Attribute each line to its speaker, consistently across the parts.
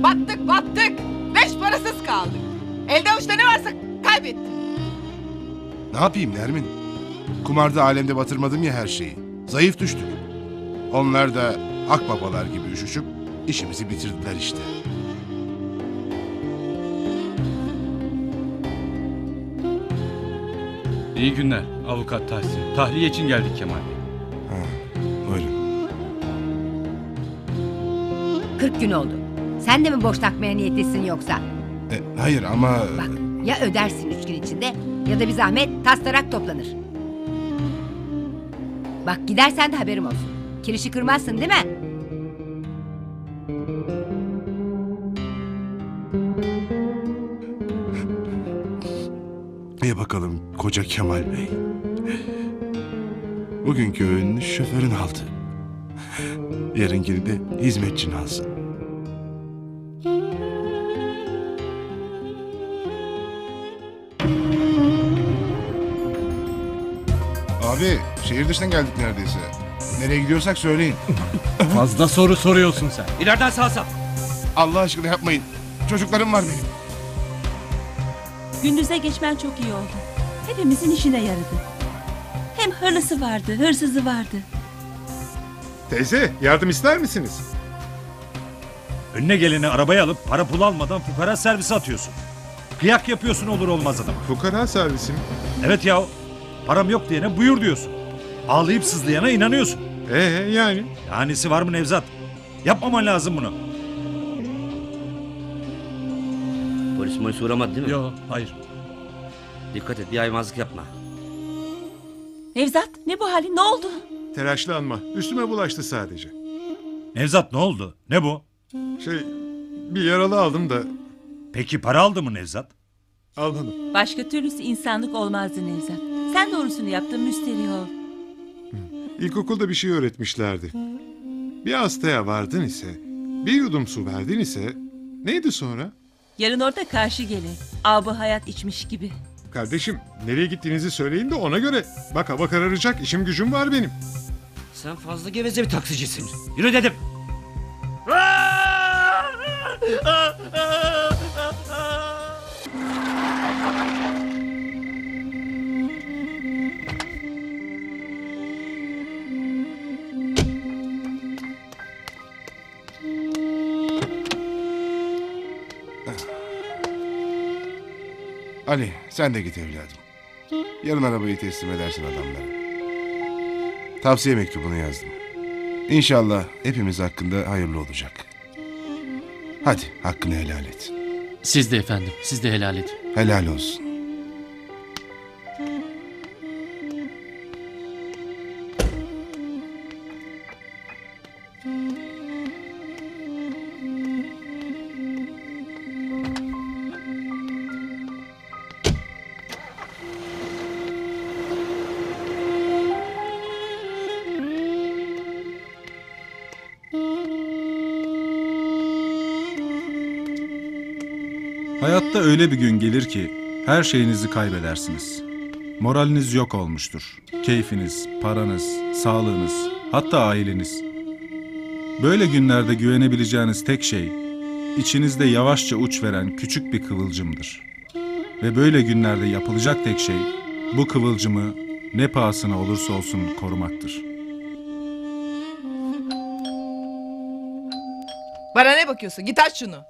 Speaker 1: Battık battık. Beş parasız kaldık. Elde avuçta ne varsa kaybettik.
Speaker 2: Ne yapayım Nermin? Kumarda alemde batırmadım ya her şeyi. Zayıf düştük. Onlar da akbabalar gibi üşüşüp işimizi bitirdiler işte.
Speaker 3: İyi günler avukat Tahsin. Tahliye için geldik Kemal Bey.
Speaker 2: Buyurun.
Speaker 4: 40 gün oldu. Sen de mi boş takmaya niyetlisin yoksa?
Speaker 2: Hayır ama...
Speaker 4: Bak ya ödersin 3 gün içinde ya da bir zahmet tas tarak toplanır. Bak gidersen de haberim olsun. Kirişi kırmazsın değil mi?
Speaker 2: İyi bakalım koca Kemal Bey. Bugünkü öğününü şoförün aldı. Yarınkini de hizmetçin alsın. Abi şehir dışından geldik neredeyse. Nereye gidiyorsak söyleyin.
Speaker 3: Fazla soru soruyorsun sen. İleriden sağ sap.
Speaker 2: Allah aşkına yapmayın. Çocuklarım var benim.
Speaker 5: Gündüze geçmen çok iyi oldu. Hepimizin işine yaradı. Hem hırlısı vardı, hırsızı vardı.
Speaker 6: Teyze, yardım ister misiniz?
Speaker 7: Önüne geleni arabaya alıp para pul almadan fukara servisi atıyorsun. Kıyak yapıyorsun olur olmaz adama.
Speaker 6: Fukara servisi mi?
Speaker 7: Evet ya, param yok diyene buyur diyorsun. Ağlayıp sızlayana inanıyorsun.
Speaker 6: Yani?
Speaker 7: Yanisi var mı Nevzat? Yapmaman lazım bunu.
Speaker 8: Polis uğramadı değil mi?
Speaker 7: Yok, hayır.
Speaker 8: Dikkat et, bir aymazlık yapma.
Speaker 5: Nevzat, ne bu hali, ne oldu?
Speaker 6: Telaşlanma, üstüme bulaştı sadece.
Speaker 7: Nevzat ne oldu? Ne bu?
Speaker 6: Bir yaralı aldım da
Speaker 7: Peki para aldı mı Nevzat?
Speaker 6: almadım.
Speaker 5: Başka türlüsü insanlık olmazdı Nevzat. Sen doğrusunu yaptın, müsterih ol.
Speaker 6: İlkokulda bir şey öğretmişlerdi. Bir hastaya vardın ise, bir yudum su verdin ise, neydi sonra?
Speaker 5: Yarın orada karşı gelin. Abı hayat içmiş gibi.
Speaker 6: Kardeşim, nereye gittiğinizi söyleyin de ona göre. Bak hava kararacak, işim gücüm var benim.
Speaker 8: Sen fazla geveze bir taksicisin. Yürü dedim.
Speaker 2: Ali sen de git evladım. Yarın arabayı teslim edersin adamlara. Tavsiye mektubunu yazdım. İnşallah hepimiz hakkında hayırlı olacak. Hadi hakkını helal et.
Speaker 9: Siz de efendim, siz de helal edin.
Speaker 2: Helal olsun.
Speaker 10: Hayatta öyle bir gün gelir ki her şeyinizi kaybedersiniz. Moraliniz yok olmuştur. Keyfiniz, paranız, sağlığınız, hatta aileniz. Böyle günlerde güvenebileceğiniz tek şey, içinizde yavaşça uç veren küçük bir kıvılcımdır. Ve böyle günlerde yapılacak tek şey, bu kıvılcımı ne pahasına olursa olsun korumaktır.
Speaker 1: Bana ne bakıyorsun? Git aç şunu.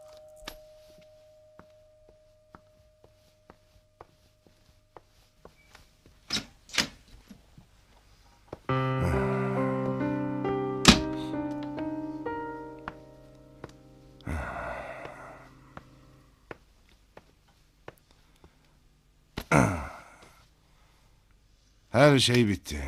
Speaker 2: Her şey bitti.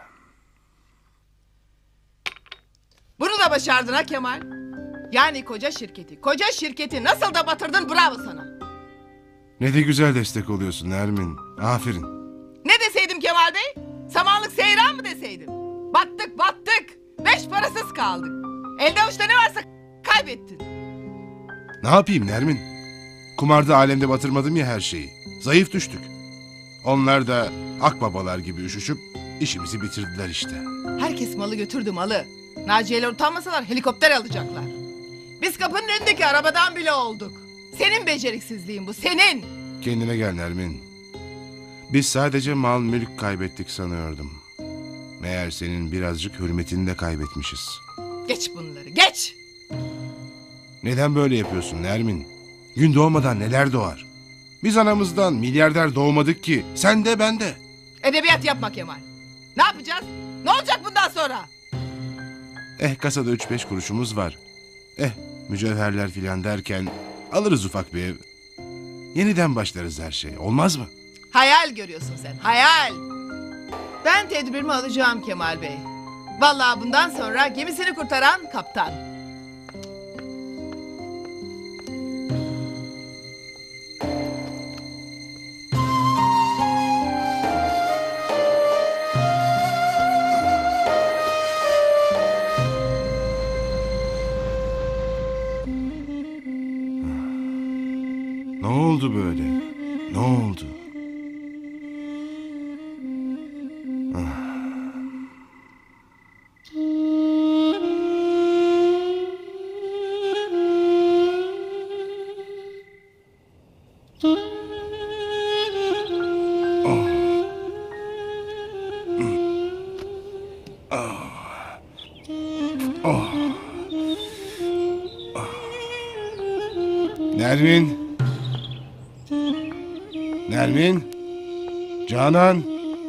Speaker 1: Bunu da başardın ha Kemal. Yani koca şirketi nasıl da batırdın, bravo sana.
Speaker 2: Ne de güzel destek oluyorsun Nermin. Aferin.
Speaker 1: Ne deseydim Kemal Bey? Samanlık seyran mı deseydim? Battık battık. Beş parasız kaldık. Elde avuçta ne varsa kaybettin.
Speaker 2: Ne yapayım Nermin? Kumarda alemde batırmadım ya her şeyi. Zayıf düştük. Onlar da akbabalar gibi üşüşüp işimizi bitirdiler işte.
Speaker 1: Herkes malı götürdü malı. Naciye'ler utanmasalar helikopter alacaklar. Biz kapının önündeki arabadan bile olduk. Senin beceriksizliğin bu, senin.
Speaker 2: Kendine gel Nermin. Biz sadece mal mülk kaybettik sanıyordum. Meğer senin birazcık hürmetini de kaybetmişiz.
Speaker 1: Geç bunları, geç.
Speaker 2: Neden böyle yapıyorsun Nermin? Gün doğmadan neler doğar? Biz anamızdan milyarder doğmadık ki. Sen de ben de.
Speaker 1: Edebiyat yapma Kemal. Ne yapacağız? Ne olacak bundan sonra?
Speaker 2: Kasada 3-5 kuruşumuz var. Mücevherler filan derken alırız ufak bir ev. Yeniden başlarız her şey. Olmaz mı?
Speaker 1: Hayal görüyorsun sen, hayal. Ben tedbirimi alacağım Kemal Bey. Vallahi bundan sonra gemisini kurtaran kaptan.
Speaker 2: Ne oldu böyle? Ne oldu? Nermin? Nermin? Canan?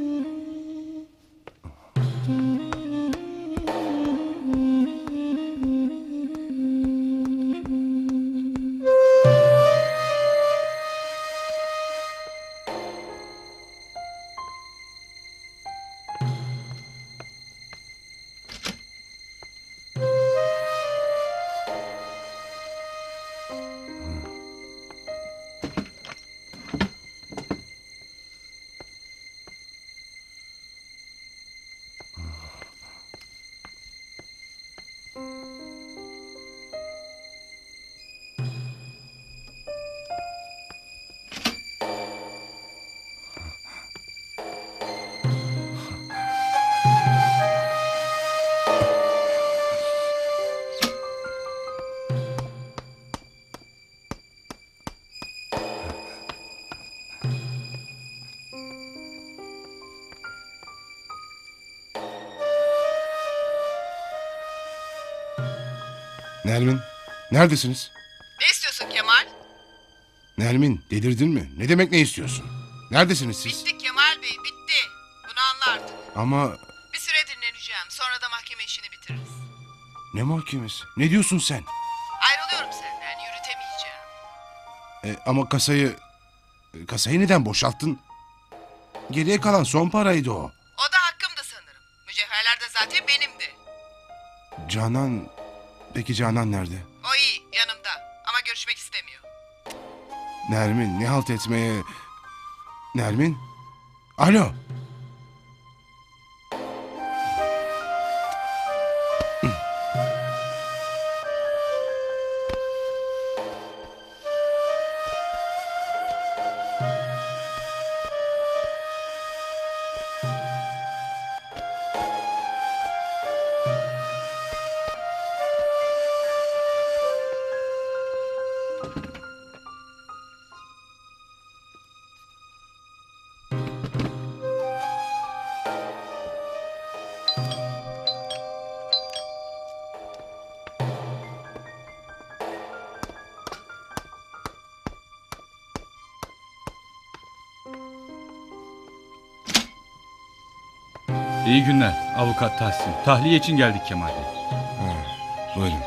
Speaker 2: Nermin, neredesiniz?
Speaker 1: Ne istiyorsun Kemal?
Speaker 2: Nermin, delirdin mi? Ne demek ne istiyorsun? Neredesiniz siz?
Speaker 1: Bitti Kemal Bey, bitti. Bunu anla artık.
Speaker 2: Ama
Speaker 1: Bir süre dinleneceğim, sonra da mahkeme işini bitiririz.
Speaker 2: ne mahkemesi? Ne diyorsun sen?
Speaker 1: Ayrılıyorum senden, yürütemeyeceğim.
Speaker 2: Ama kasayı neden boşalttın? Geriye kalan son paraydı o.
Speaker 1: O da hakkımdı sanırım. Mücevherler de zaten benimdi.
Speaker 2: Peki Canan nerede?
Speaker 1: O iyi, yanımda. Ama görüşmek istemiyor.
Speaker 2: Nermin, ne halt etmeye... Nermin? Alo.
Speaker 3: İyi günler avukat Tahsin. Tahliye için geldik Kemal Bey.
Speaker 2: Buyurun.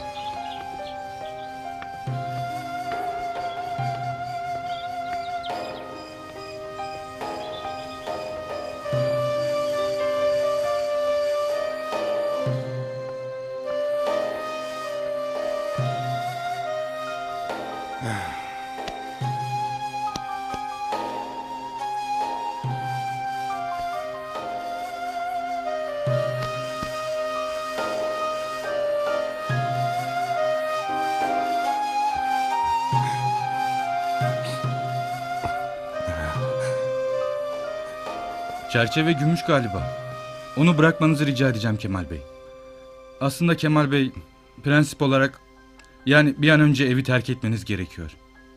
Speaker 3: Çerçeve gümüş galiba. Onu bırakmanızı rica edeceğim Kemal Bey. Aslında Kemal Bey, prensip olarak Yani bir an önce evi terk etmeniz gerekiyor.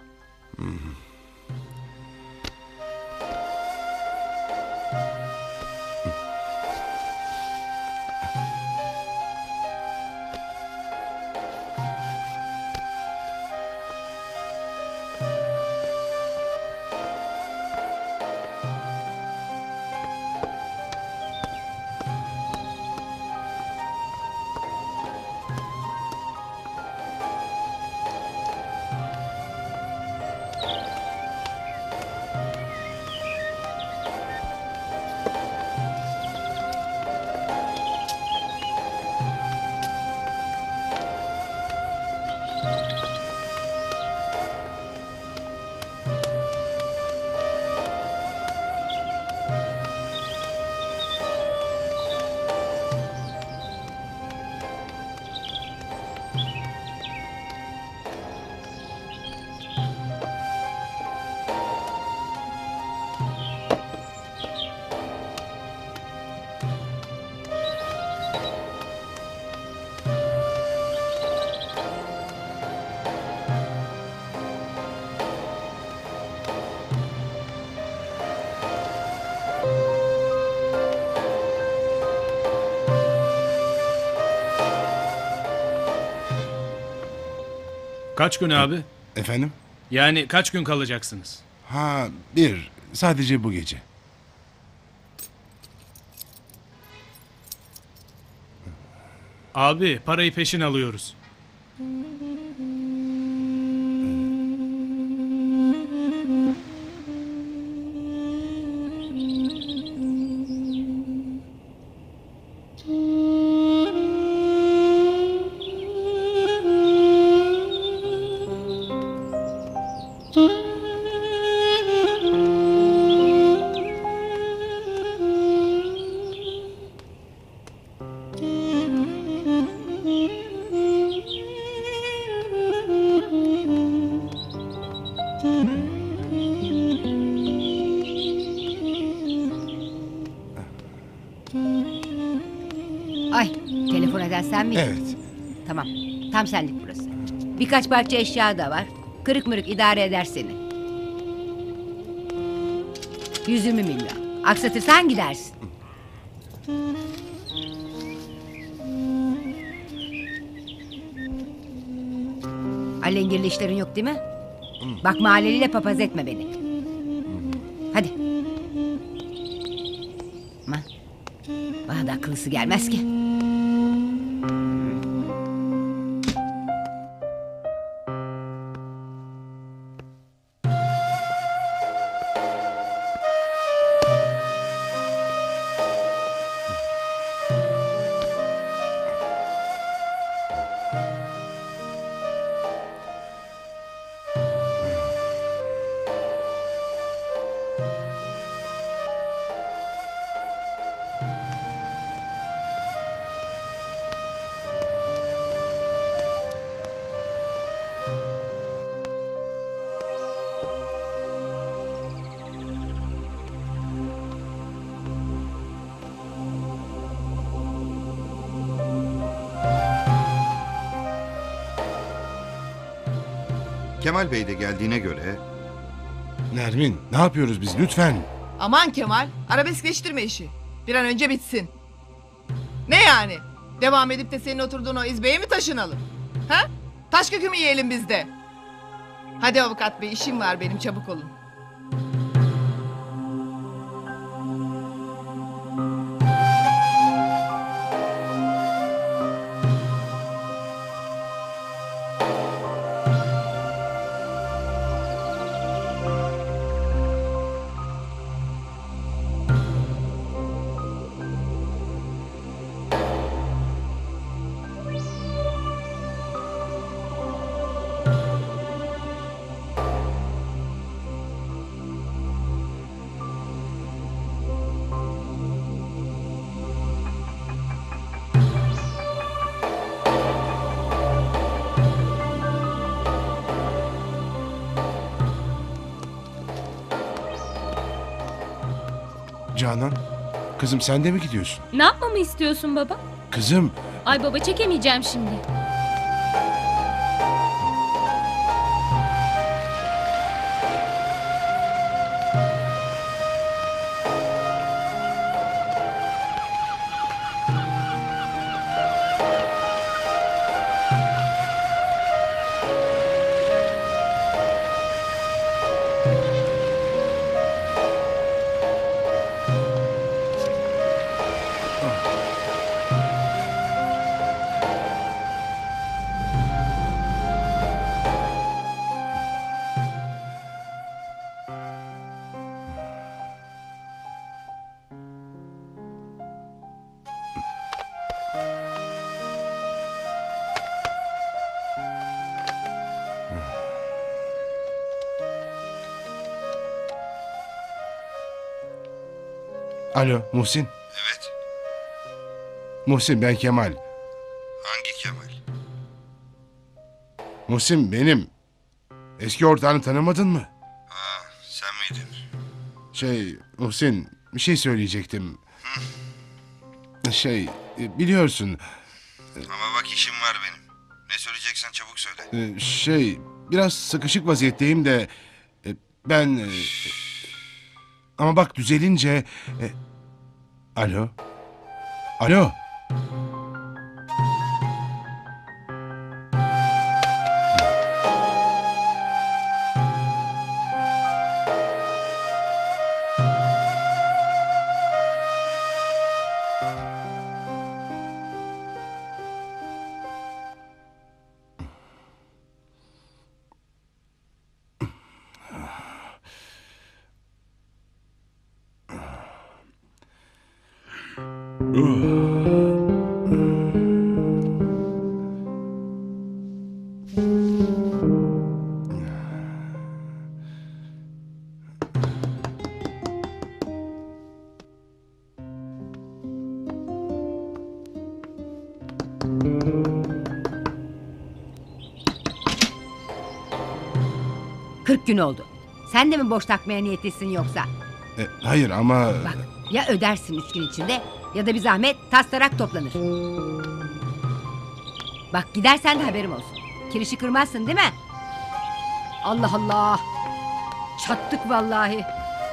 Speaker 11: Kaç gün abi?
Speaker 2: Efendim?
Speaker 11: Yani kaç gün kalacaksınız?
Speaker 2: Ha, sadece bu gece.
Speaker 11: Abi parayı peşin alıyoruz.
Speaker 4: Ay, telefon eden sen miydin?
Speaker 2: Evet.
Speaker 4: Tamam, tam senlik burası. Birkaç parça eşya da var. Kırık mırık idare eder seni. 120 milyon. Aksatırsan gidersin. Alengirli işlerin yok değil mi? Bak mahalleliyle papaz etme beni. Hadi. Aman. Bana da akıllısı gelmez ki.
Speaker 12: Kemal Bey de geldiğine göre...
Speaker 2: Nermin, ne yapıyoruz biz lütfen?
Speaker 1: Aman Kemal, arabeskleştirme işi. Bir an önce bitsin. Ne yani? Devam edip de senin oturduğun o izbeye mi taşınalım? Ha? Taş kökü mü yiyelim biz de? Hadi avukat bey, işim var benim, çabuk olun.
Speaker 2: Canan, kızım sen de mi gidiyorsun?
Speaker 13: Ne yapmamı istiyorsun baba?
Speaker 2: Kızım,
Speaker 13: Ay baba, çekemeyeceğim şimdi.
Speaker 2: Alo Muhsin.
Speaker 12: Evet.
Speaker 2: Muhsin ben Kemal.
Speaker 12: Hangi Kemal?
Speaker 2: Muhsin benim. Eski ortağını tanımadın mı?
Speaker 12: Ha, sen miydin?
Speaker 2: Muhsin bir şey söyleyecektim. Biliyorsun
Speaker 12: Ama bak işim var benim. Ne söyleyeceksen çabuk söyle.
Speaker 2: biraz sıkışık vaziyetteyim de ben ama bak düzelince alo. Alo.
Speaker 4: Kırk gün oldu. Sen de mi boş takmaya niyetlisin yoksa?
Speaker 2: Hayır ama
Speaker 4: Bak ya ödersin 3 gün içinde ya da bir zahmet tas tarak toplanır. Bak gidersen de haberim olsun. Kirişi kırmazsın değil mi? Allah Allah. Çattık vallahi.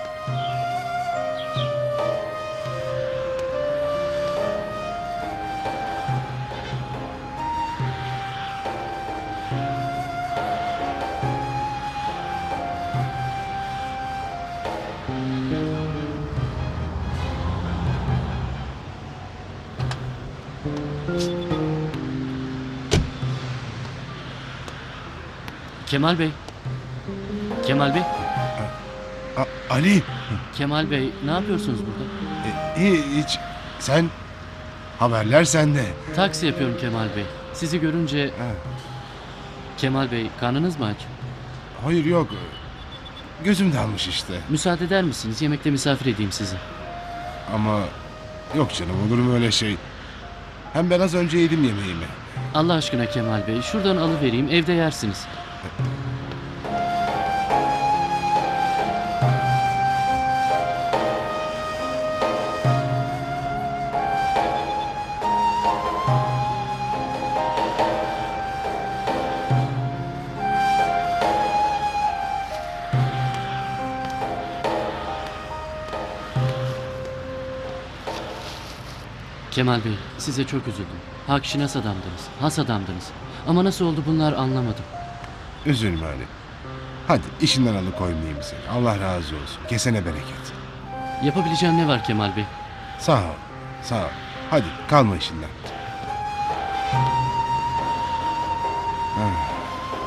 Speaker 9: Kemal Bey. Kemal Bey.
Speaker 2: Ali.
Speaker 9: Kemal Bey ne yapıyorsunuz burada?
Speaker 2: Hiç. Sen haberler sende.
Speaker 9: Taksi yapıyorum Kemal Bey. Sizi görünce...
Speaker 2: Ha.
Speaker 9: Kemal Bey karnınız mı aç?
Speaker 2: Hayır yok. Gözüm dalmış işte.
Speaker 9: Müsaade eder misiniz? Yemekte misafir edeyim sizi.
Speaker 2: Ama yok canım olur mu öyle şey? Hem ben az önce yedim yemeğimi.
Speaker 9: Allah aşkına Kemal Bey şuradan alıvereyim evde yersiniz. Kemal Bey, size çok üzüldüm. Hakşi has adamdınız, has adamdınız. Ama nasıl oldu bunlar anlamadım.
Speaker 2: Üzülme Ali. Hadi işinden alıkoymayayım seni. Allah razı olsun. Kesene bereket.
Speaker 9: Yapabileceğim ne var Kemal Bey?
Speaker 2: Sağ ol. Sağ ol. Hadi kalma işinden. Ha.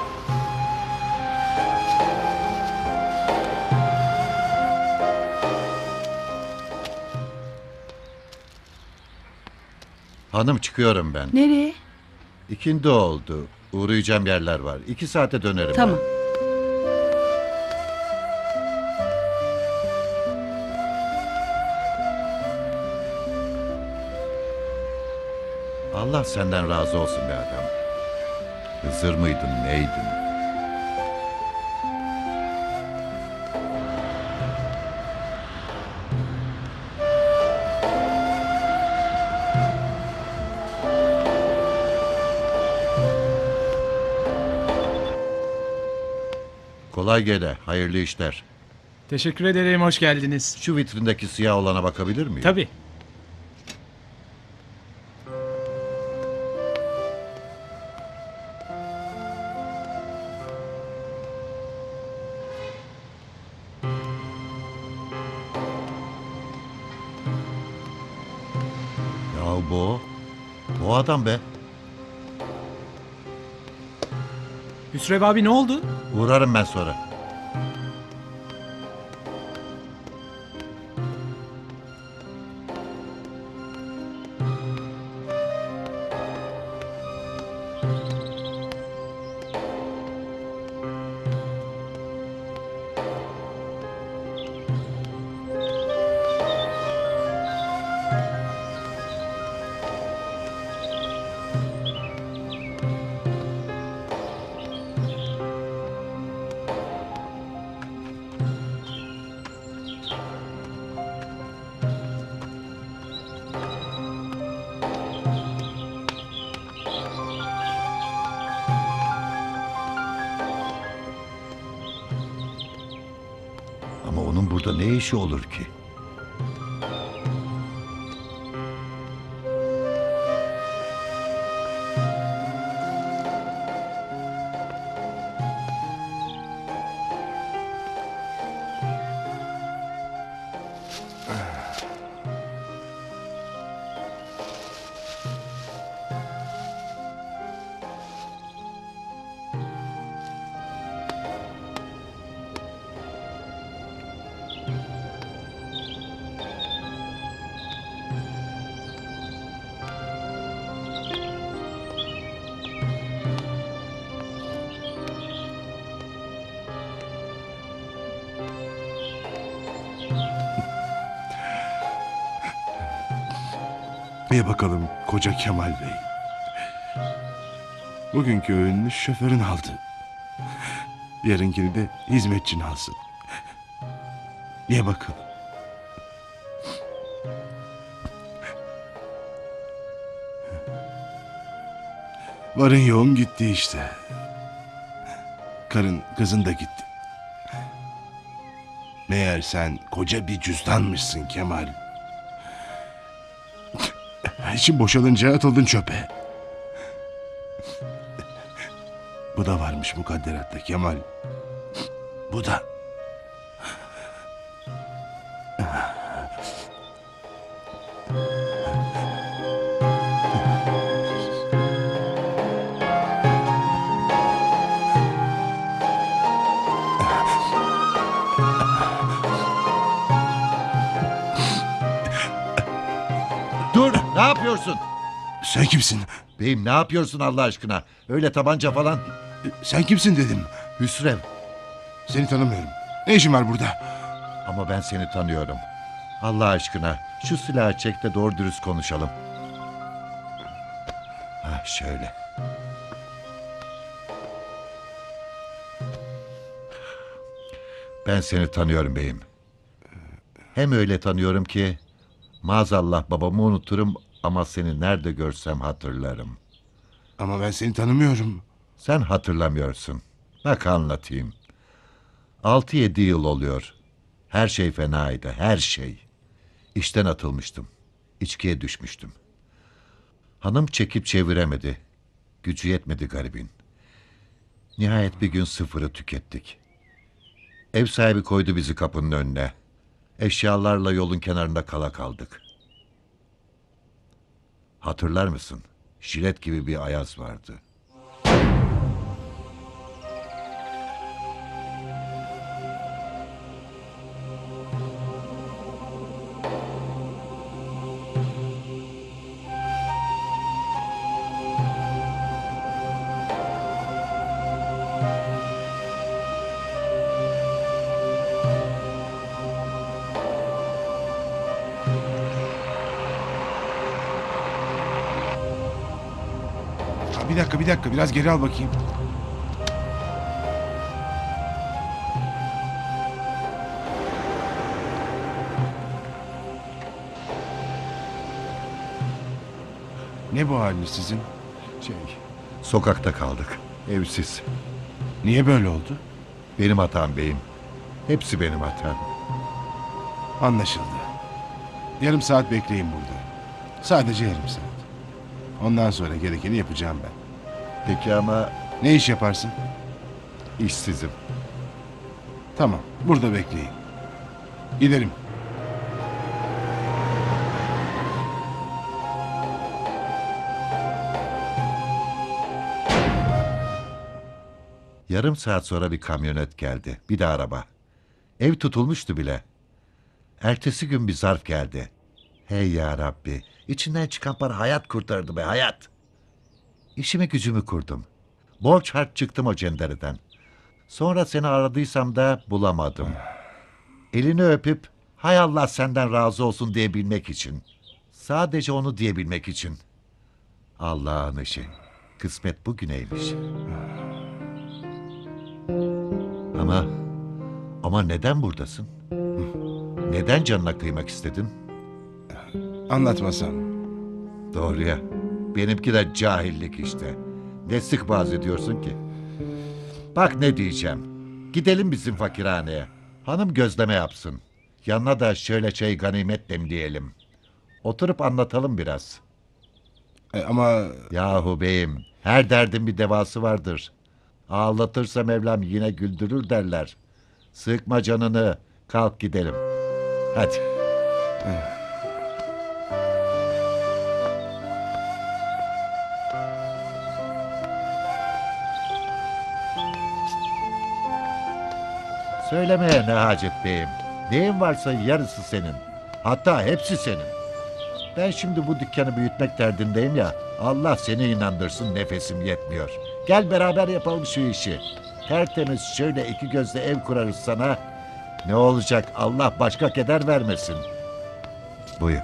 Speaker 12: Hanım çıkıyorum ben.
Speaker 5: Nereye?
Speaker 12: İkindi oldu. Uğrayacağım yerler var. 2 saate dönerim.
Speaker 5: Tamam.
Speaker 12: Allah senden razı olsun be adam. Hızır mıydın neydin? Kolay gele, hayırlı işler.
Speaker 11: Teşekkür ederim, hoş geldiniz.
Speaker 12: Şu vitrindeki siyah olana bakabilir miyim?
Speaker 11: Tabii.
Speaker 12: Ya bu adam be.
Speaker 11: Hüsrev abi ne oldu?
Speaker 12: Uğrarım ben sonra.
Speaker 13: Ama onun burada ne işi olur ki?
Speaker 2: Ye bakalım koca Kemal Bey. Bugünkü öğününü şoförün aldı. Yarınkini de hizmetçin alsın. Ye bakalım. Varın yoğun gitti işte. Karın kızın da gitti. Meğer sen koca bir cüzdanmışsın Kemal. İçin boşalınca atıldın çöpe. Bu da varmış mukadderatta Kemal. Bu da.
Speaker 13: Dur, ne yapıyorsun?
Speaker 2: Sen kimsin?
Speaker 13: Beyim, ne yapıyorsun Allah aşkına? Öyle tabanca falan.
Speaker 2: Sen kimsin dedim.
Speaker 13: Hüsrev.
Speaker 2: Seni tanımıyorum. Ne işin var burada?
Speaker 13: Ama ben seni tanıyorum. Allah aşkına şu silahı çek de doğru dürüst konuşalım. Ha şöyle. Ben seni tanıyorum beyim. Hem öyle tanıyorum ki maazallah babamı unuturum ama seni nerede görsem hatırlarım.
Speaker 2: Ama ben seni tanımıyorum.
Speaker 13: Sen hatırlamıyorsun. Bak anlatayım. 6-7 yıl oluyor. Her şey fenaydı, her şey. İşten atılmıştım. İçkiye düşmüştüm. Hanım çekip çeviremedi. Gücü yetmedi garibin. Nihayet bir gün sıfırı tükettik. Ev sahibi koydu bizi kapının önüne. Eşyalarla yolun kenarında kala kaldık. Hatırlar mısın? Jilet gibi bir ayaz vardı.
Speaker 2: Bir dakika biraz geri al bakayım. Ne bu haliniz sizin?
Speaker 13: Sokakta kaldık. Evsiz.
Speaker 2: Niye böyle oldu?
Speaker 13: Benim hatam beyim. Hepsi benim hatam.
Speaker 2: Anlaşıldı. Yarım saat bekleyin burada. Sadece yarım saat. Ondan sonra gerekeni yapacağım ben.
Speaker 13: Peki ama...
Speaker 2: Ne iş yaparsın?
Speaker 13: İşsizim.
Speaker 2: Tamam, burada bekleyin. Gidelim.
Speaker 13: Yarım saat sonra bir kamyonet geldi. Bir de araba. Ev tutulmuştu bile. Ertesi gün bir zarf geldi. Hey ya Rabbi. İçinden çıkan para hayat kurtardı be, hayat. İşimi gücümü kurdum. Borç harç çıktım o cendereden. Sonra seni aradıysam da bulamadım. Elini öpüp hay Allah senden razı olsun diyebilmek için. Sadece onu diyebilmek için. Allah'ın işi. Kısmet bugüneymiş. Ama neden buradasın? Neden canına kıymak istedin?
Speaker 2: Anlatmasam.
Speaker 13: Doğru ya. Benimki de cahillik işte. Ne sık vaaz ediyorsun ki? Bak ne diyeceğim. Gidelim bizim fakirhaneye. Hanım gözleme yapsın. Yanına da şöyle çay ganimet demleyelim. Oturup anlatalım biraz.
Speaker 2: Ama...
Speaker 13: Yahu beyim, her derdin bir devası vardır. Ağlatırsa Mevlam yine güldürür derler. Sıkma canını, kalk gidelim. Hadi. Söylemeye ne hacet beyim. Neyin varsa yarısı senin. Hatta hepsi senin. Ben şimdi bu dükkanı büyütmek derdindeyim ya. Allah seni inandırsın, nefesim yetmiyor. Gel beraber yapalım şu işi. Tertemiz şöyle iki gözle ev kurarız sana. Ne olacak, Allah başka keder vermesin. Buyur.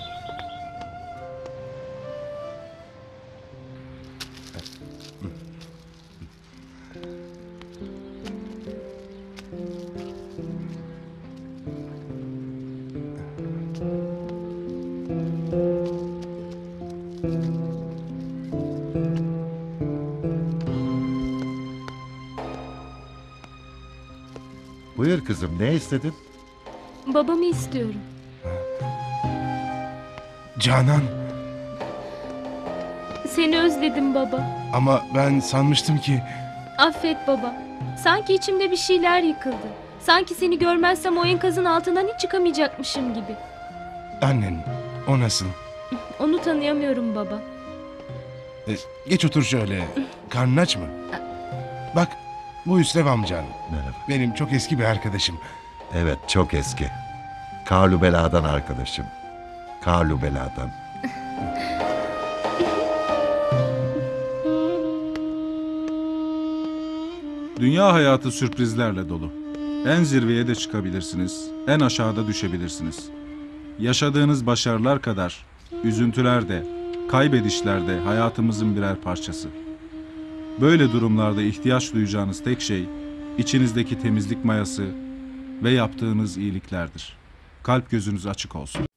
Speaker 13: Buyur kızım, ne istedin?
Speaker 14: Babamı istiyorum.
Speaker 2: Canan.
Speaker 14: Seni özledim baba.
Speaker 2: Ama ben sanmıştım ki...
Speaker 14: Affet baba. Sanki içimde bir şeyler yıkıldı. Sanki seni görmezsem o enkazın altından hiç çıkamayacakmışım gibi.
Speaker 2: Annen, o nasıl?
Speaker 14: Onu tanıyamıyorum baba.
Speaker 2: Geç otur şöyle. Karnın aç mı? Bak, bu Hüsrev amcan.
Speaker 13: Merhaba.
Speaker 2: Benim çok eski bir arkadaşım.
Speaker 13: Evet, çok eski. Karlu Bela'dan arkadaşım. Karlu Bela'dan.
Speaker 10: Dünya hayatı sürprizlerle dolu. En zirveye de çıkabilirsiniz, en aşağıda düşebilirsiniz. Yaşadığınız başarılar kadar üzüntüler de, kaybedişler de hayatımızın birer parçası. Böyle durumlarda ihtiyaç duyacağınız tek şey içinizdeki temizlik mayası ve yaptığınız iyiliklerdir. Kalp gözünüz açık olsun.